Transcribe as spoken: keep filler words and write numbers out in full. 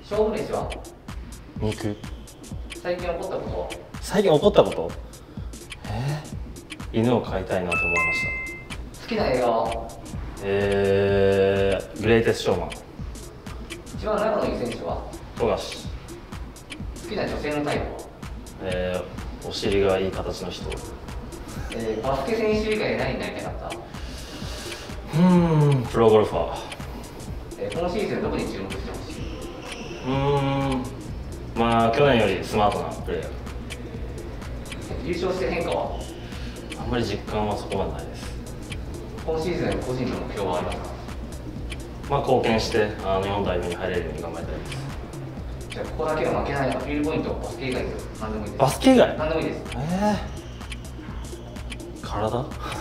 勝負飯は？ 肉。 最近起こったことは？ 最近起こったこと？えー、犬を飼いたいなと思いまし好きな映画は？ た。えー、グレイテストショーマン。 一番仲のいい選手は？ 富樫。 好きな女性のタイプは？ えー、お尻がいい形の人。 えー、バスケ選手以外で何になりたかった？ うーん、プロゴルファー。 えー、今シーズンどこに注目してほしい？ うーん、まあ去年よりスマートなプレーヤー。 優勝して変化は？ あんまり実感はそこまでないです。 今シーズン個人の目標はありますか？ まあ貢献してあの日本代表に入れるように頑張りたいです。 じゃあここだけは負けないアピールポイント、バスケ以外で何でもいいです。 バスケ以外？ 何でもいいです。 えー、体